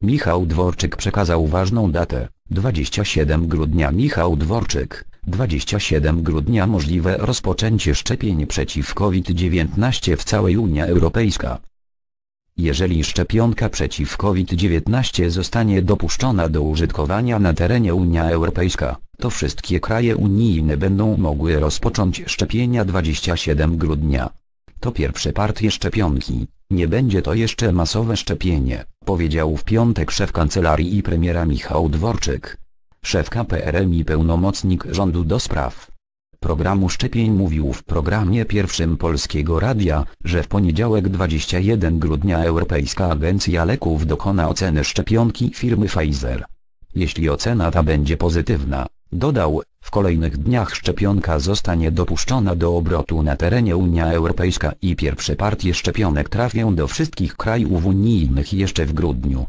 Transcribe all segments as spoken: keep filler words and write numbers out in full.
Michał Dworczyk przekazał ważną datę, dwudziestego siódmego grudnia. Michał Dworczyk, dwudziestego siódmego grudnia możliwe rozpoczęcie szczepień przeciw COVID dziewiętnaście w całej Unii Europejskiej. Jeżeli szczepionka przeciw COVID dziewiętnaście zostanie dopuszczona do użytkowania na terenie Unii Europejskiej, to wszystkie kraje unijne będą mogły rozpocząć szczepienia dwudziestego siódmego grudnia. To pierwsze partie szczepionki, nie będzie to jeszcze masowe szczepienie, powiedział w piątek szef kancelarii i premiera Michał Dworczyk. Szef K P R M i pełnomocnik rządu do spraw programu szczepień mówił w programie pierwszym Polskiego Radia, że w poniedziałek dwudziestego pierwszego grudnia Europejska Agencja Leków dokona oceny szczepionki firmy Pfizer. Jeśli ocena ta będzie pozytywna, dodał, w kolejnych dniach szczepionka zostanie dopuszczona do obrotu na terenie Unii Europejskiej i pierwsze partie szczepionek trafią do wszystkich krajów unijnych jeszcze w grudniu.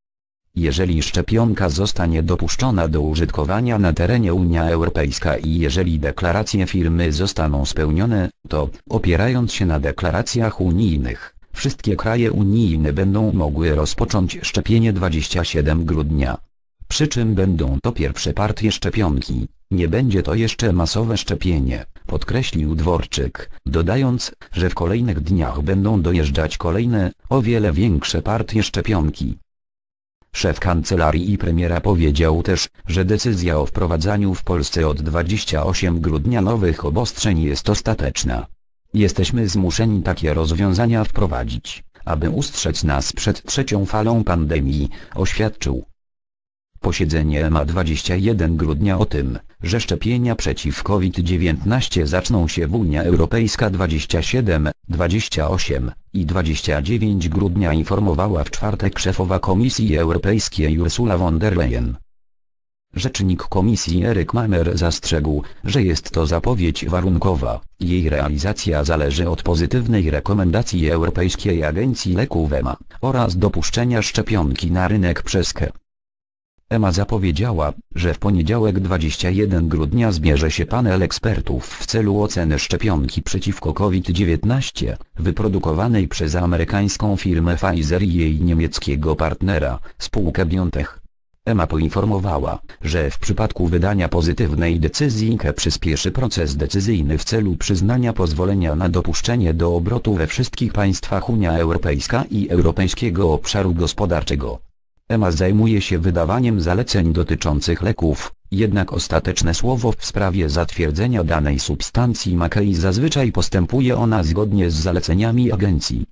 Jeżeli szczepionka zostanie dopuszczona do użytkowania na terenie Unii Europejskiej i jeżeli deklaracje firmy zostaną spełnione, to, opierając się na deklaracjach unijnych, wszystkie kraje unijne będą mogły rozpocząć szczepienie dwudziestego siódmego grudnia. Przy czym będą to pierwsze partie szczepionki, nie będzie to jeszcze masowe szczepienie, podkreślił Dworczyk, dodając, że w kolejnych dniach będą dojeżdżać kolejne, o wiele większe partie szczepionki. Szef kancelarii i premiera powiedział też, że decyzja o wprowadzaniu w Polsce od dwudziestego ósmego grudnia nowych obostrzeń jest ostateczna. Jesteśmy zmuszeni takie rozwiązania wprowadzić, aby ustrzec nas przed trzecią falą pandemii, oświadczył. Posiedzenie ma dwudziestego pierwszego grudnia o tym, że szczepienia przeciw COVID dziewiętnaście zaczną się w Unii Europejskiej dwudziestego siódmego, dwudziestego ósmego i dwudziestego dziewiątego grudnia informowała w czwartek szefowa Komisji Europejskiej Ursula von der Leyen. Rzecznik Komisji Eryk Mamer zastrzegł, że jest to zapowiedź warunkowa, jej realizacja zależy od pozytywnej rekomendacji Europejskiej Agencji Leków E M A, oraz dopuszczenia szczepionki na rynek przez K. E M A zapowiedziała, że w poniedziałek dwudziestego pierwszego grudnia zbierze się panel ekspertów w celu oceny szczepionki przeciwko COVID dziewiętnaście, wyprodukowanej przez amerykańską firmę Pfizer i jej niemieckiego partnera, spółkę BioNTech. E M A poinformowała, że w przypadku wydania pozytywnej decyzji K E przyspieszy proces decyzyjny w celu przyznania pozwolenia na dopuszczenie do obrotu we wszystkich państwach Unii Europejska i Europejskiego Obszaru Gospodarczego. E M A zajmuje się wydawaniem zaleceń dotyczących leków, jednak ostateczne słowo w sprawie zatwierdzenia danej substancji ma K E i zazwyczaj postępuje ona zgodnie z zaleceniami agencji.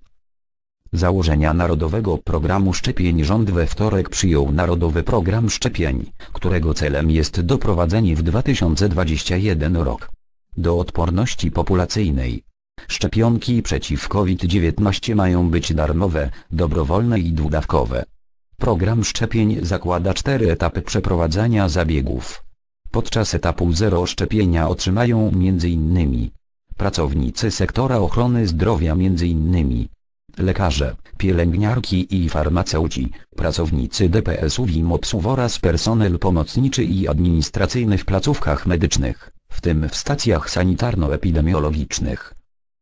Założenia Narodowego Programu Szczepień rząd we wtorek przyjął Narodowy Program Szczepień, którego celem jest doprowadzenie w dwa tysiące dwudziestym pierwszym rok do odporności populacyjnej. Szczepionki przeciw COVID dziewiętnaście mają być darmowe, dobrowolne i dwudawkowe. Program szczepień zakłada cztery etapy przeprowadzania zabiegów. Podczas etapu zero szczepienia otrzymają m.in. pracownicy sektora ochrony zdrowia m.in. lekarze, pielęgniarki i farmaceuci, pracownicy D P S ów i M O P S ów oraz personel pomocniczy i administracyjny w placówkach medycznych, w tym w stacjach sanitarno-epidemiologicznych.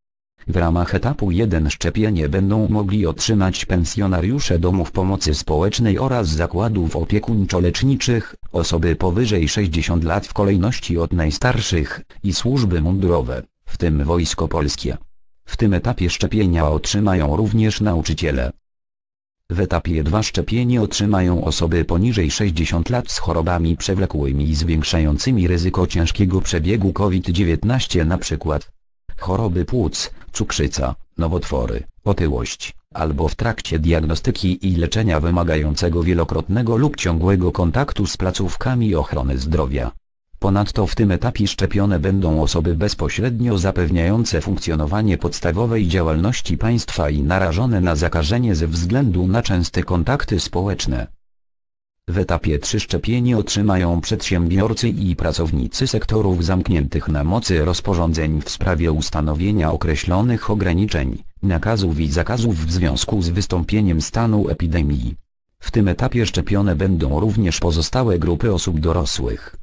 W ramach etapu jeden szczepienie będą mogli otrzymać pensjonariusze domów pomocy społecznej oraz zakładów opiekuńczo-leczniczych, osoby powyżej sześćdziesięciu lat w kolejności od najstarszych, i służby mundurowe, w tym Wojsko Polskie. W tym etapie szczepienia otrzymają również nauczyciele. W etapie dwa szczepienie otrzymają osoby poniżej sześćdziesięciu lat z chorobami przewlekłymi i zwiększającymi ryzyko ciężkiego przebiegu COVID dziewiętnaście, np. choroby płuc, cukrzyca, nowotwory, otyłość, albo w trakcie diagnostyki i leczenia wymagającego wielokrotnego lub ciągłego kontaktu z placówkami ochrony zdrowia. Ponadto w tym etapie szczepione będą osoby bezpośrednio zapewniające funkcjonowanie podstawowej działalności państwa i narażone na zakażenie ze względu na częste kontakty społeczne. W etapie trzy szczepienie otrzymają przedsiębiorcy i pracownicy sektorów zamkniętych na mocy rozporządzeń w sprawie ustanowienia określonych ograniczeń, nakazów i zakazów w związku z wystąpieniem stanu epidemii. W tym etapie szczepione będą również pozostałe grupy osób dorosłych.